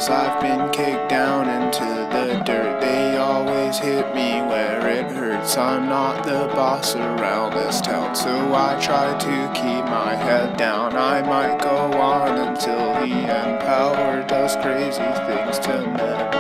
times I've been kicked down into the dirt. They always hit me where it hurts. I'm not the boss around this town, so I try to keep my head down. I might go on until the end. Power does crazy things to men.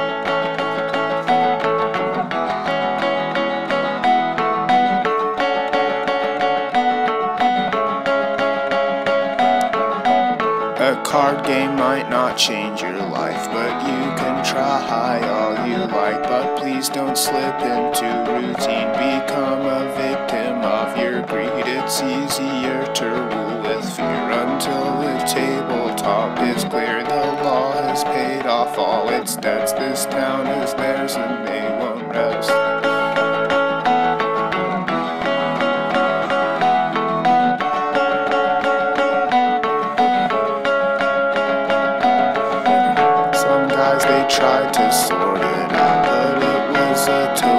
A card game might not change your life, but you can try all you like. But please don't slip into routine, become a victim of your greed. It's easier to rule with fear until the tabletop is clear. The law has paid off all its debts. This town is theirs and they won't rest. They tried to sort it out, but it was a total